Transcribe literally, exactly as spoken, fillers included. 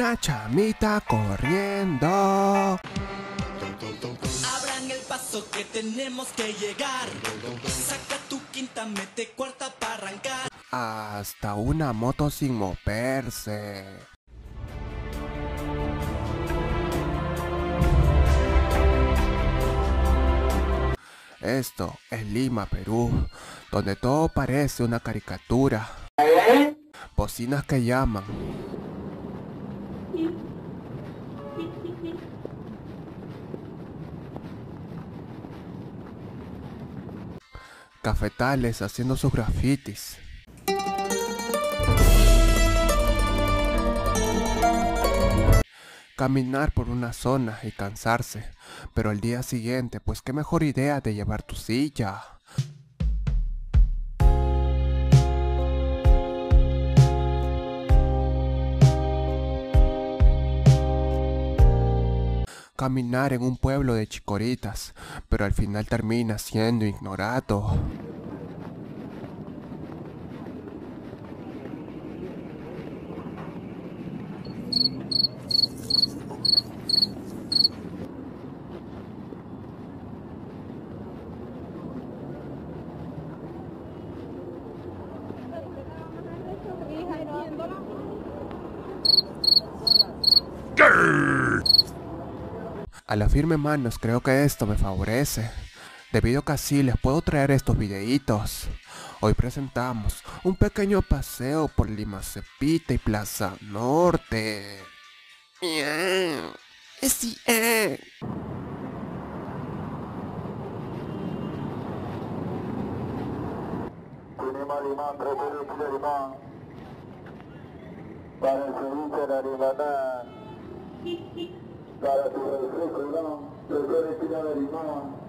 una chamita corriendo. Abran el paso que tenemos que llegar. Saca tu quinta, mete cuarta para arrancar. Hasta una moto sin moverse. Esto es Lima, Perú, donde todo parece una caricatura. Bocinas que llaman. Cafetales haciendo sus grafitis. Caminar por una zona y cansarse, pero al día siguiente, pues qué mejor idea de llevar tu silla. Caminar en un pueblo de chicoritas, pero al final termina siendo ignorado. A la firme manos creo que esto me favorece, debido que así les puedo traer estos videitos. Hoy presentamos un pequeño paseo por Lima Cepita y Plaza Norte. Miau. Sí, eh. Lima, Lima, República de Lima. Para el servicio de la Limana. Para tu refresco, ¿no? Doctor Espina de Lima.